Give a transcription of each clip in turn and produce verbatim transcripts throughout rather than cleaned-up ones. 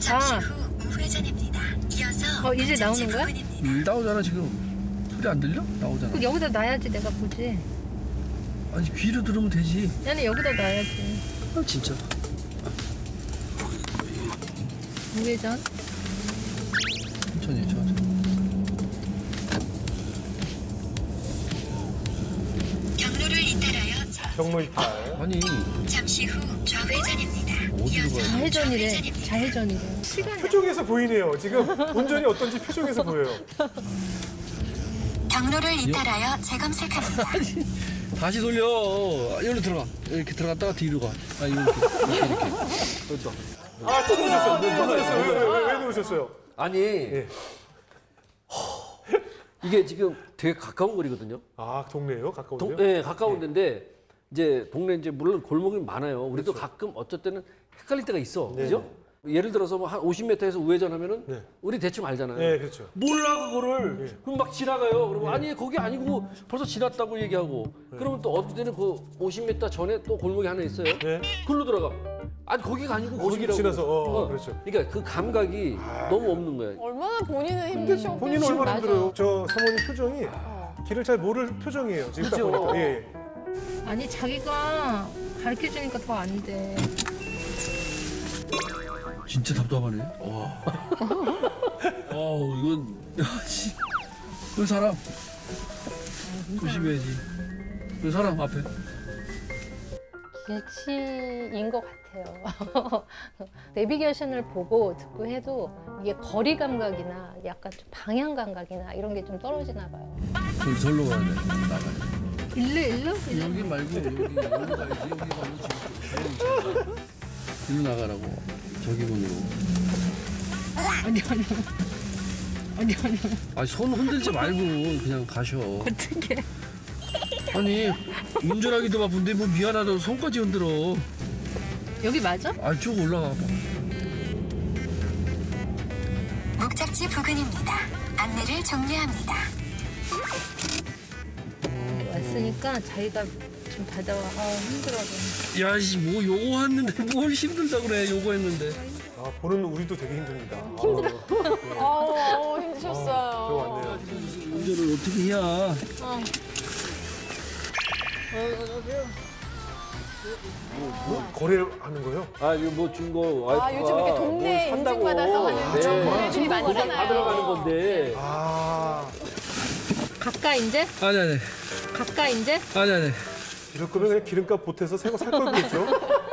잠시 후 우회전입니다. 이어서 어, 이제 나오는 거야? 음, 나오잖아 지금. 소리 안 들려? 나오잖아. 그 여기다 놔야지 내가 보지. 아니 귀로 들으면 되지. 나는 여기다 놔야지. 아, 진짜. 우회전. 천천히 천천히. 경로를 이탈하여 경로 이탈. 아니 잠시 후 좌회전입니다. 어디로 이어서 가야 돼? 좌회전이래. 좌회전입니다. 좌회전이래. 시간이. 표정에서 보이네요. 지금 운전이 어떤지 표정에서 보여요. 경로를 이탈하여 재검색합니다. 다시 돌려. 여기로 들어가. 이렇게 들어갔다가 뒤로 가. 아 이렇게 이렇게 이렇게. 또. 아, 또 놓으셨어요. 또 놓으셨어요. 왜, 왜, 왜, 왜 놓으셨어요? 아니 예. 이게 지금 되게 가까운 거리거든요. 아, 동네예요? 가까운데요? 동, 네, 가까운 데인데 이제 동네 이제 물론 골목이 많아요. 우리도 가끔 어쩔 때는 헷갈릴 때가 있어, 네. 그죠? 예를 들어서 뭐 한 오십 미터에서 우회전하면은 네. 우리 대충 알잖아요. 네, 그렇죠. 몰라 그거를 네. 그럼 막 지나가요. 그러면 아니 거기 아니고 벌써 지났다고 얘기하고 그러면 또 어떨 때는 그 오십 미터 전에 또 골목이 하나 있어요. 네. 글로 들어가. 아니 거기가 아니고 오십 거기라고. 지나서, 어, 그렇죠. 그러니까 그 감각이 너무 없는 거예요. 얼마나 본인은 힘드셨겠어요. 본인은 얼마나 맞아. 힘들어요? 저 사모님 표정이 길을 잘 모를 표정이에요. 지금 딱 그죠? 보니까. 예, 예. 아니 자기가 가르쳐 주니까 더 안 돼. 진짜 답답하네. 와. 어우 이건 야씨. 그 사람 조심해야지. 그 사람 앞에. 길치인 것 같아요. 내비게이션을 보고 듣고 해도 이게 거리 감각이나 약간 좀 방향 감각이나 이런 게 좀 떨어지나 봐요. 저기 절로 가야 돼. 나가야 돼. 일로 일로 일로. 여기 말고 여기 여기 가야지. 여기 가면 지금 일로 나가라고. 저기 문으로. 아니 아니. 아니 아니. 아니 손 흔들지 말고 그냥 가셔. 어떻게? 아니 운전하기도 바쁜데 뭐 미안하다고 손까지 흔들어. 여기 맞아? 아 쭉 올라가 봐. 목적지 부근입니다. 안내를 종료합니다. 왔으니까 자기가 좀 받아와. 아 힘들어. 야씨 뭐 요거 했는데 뭘 힘들다 그래. 요거 했는데. 아, 보는 우리도 되게 힘듭니다. 힘들어. 아우, 아우, 저 힘드셨어요. 왔네요. 운전을 어떻게 해야. 어. 뭐, 거래를 하는 거예요? 아, 이거 뭐 준 거 와이프가 아, 요즘 이렇게 동네 뭐 산다고. 인증받아서 하는 네. 거래들이 받으러 많잖아요. 가는 건데. 아, 가까 이제? 아니 아니 가까 이제? 아니 아니. 이럴 거면 그냥 기름값 보태서 새 거 살 걸 그랬죠?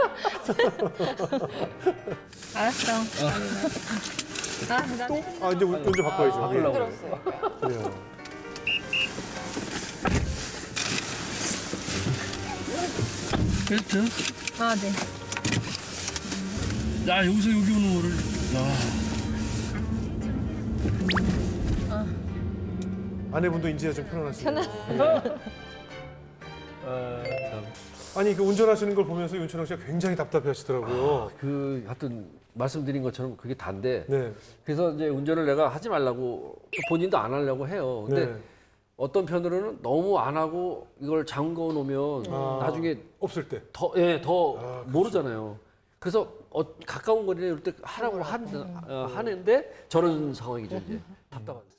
알았어. 아, 나 또? 아, 이제 운- 운전 바꿔야죠. 아, 예. 바꾸려고 힘들었어요. 그래요. 벨트. 아 네. 야 여기서 여기 오는 거를. 야. 아내분도 인지가 좀 편안하시네요. 아, 참. 아니, 그 운전하시는 걸 보면서 윤천영 씨가 굉장히 답답해 하시더라고요. 그 하여튼 말씀드린 것처럼 그게 단데. 네. 그래서 이제 운전을 내가 하지 말라고 본인도 안 하려고 해요. 근데 네. 어떤 편으로는 너무 안 하고 이걸 잠궈 놓으면 아, 나중에 없을 때. 더, 예, 더 아, 그렇죠. 모르잖아요. 그래서 어, 가까운 거리에 이럴 때 하라고 한, 어, 하는데 저런 상황이죠, 이제. 답답한.